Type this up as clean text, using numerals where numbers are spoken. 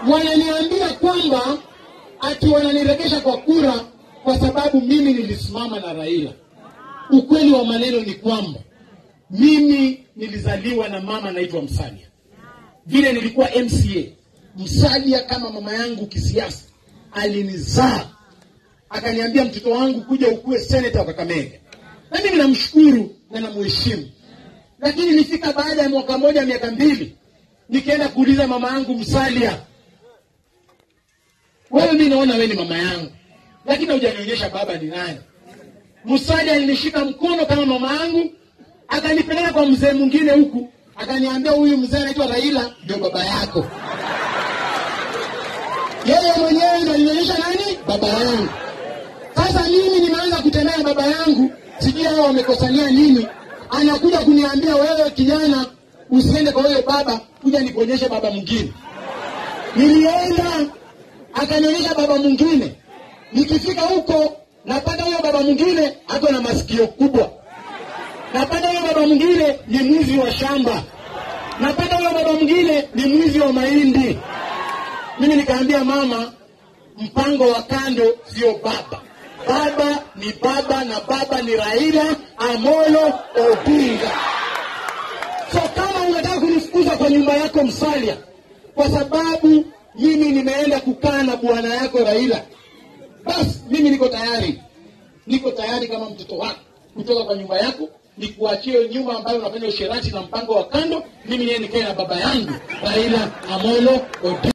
wananiambia kwamba ati wananiregesha kwa kura kwa sababu mimi nilisimama na Raila. Ukweli wa maneno ni kwamba mimi nilizaliwa na mama anaitwa Musalia. Vile nilikuwa MCA, Musalia kama mama yangu kisiasa alinizaa, akaniambia mtoto wangu kuja ukue senator wa Kakamega. Na mimi namshukuru na namheshimu. Lakini nilifika baada ya mwaka moja miaka mbili, nikaenda kuuliza mama yangu Musalia, wewe mimi naona wewe ni mama yangu, lakini hujanionyesha baba ni nani. Musalia alinishika mkono kama mama yangu, akanipeleka kwa mzee mwingine huku, akaniambia huyu mzee anaitwa Raila ndio baba yako. Yeye mwenyewe ndio alinionyesha nani baba yangu. Sasa mimi nimeanza kutembea baba yangu, sijui hao wamekosania nini. Anakuja kuniambia wewe kijana usiende kwa wewe baba, kuja nikuonyeshe baba mwingine. Nilienda akanionyesha baba mwingine. Nikifika huko napata huyo baba mwingine ako na masikio kubwa. Napata huyo baba mwingine ni mwizi wa shamba. Napata huyo baba mwingine ni mwizi wa mahindi. Mimi nikaambia mama, mpango wa kando sio baba. Baba ni baba na baba ni Raila Amolo Odinga. So kama unataka kunifukuza kwa nyumba yako Musalia, kwa sababu mimi nimeenda kukaa na bwana yako Raila, basi mimi niko tayari. Niko tayari kama mtoto wako kutoka kwa nyumba yako, nikuachie nyumba ambayo unafanya usherati na mpango wa kando, mimi nikae na baba yangu Raila Amolo Odinga.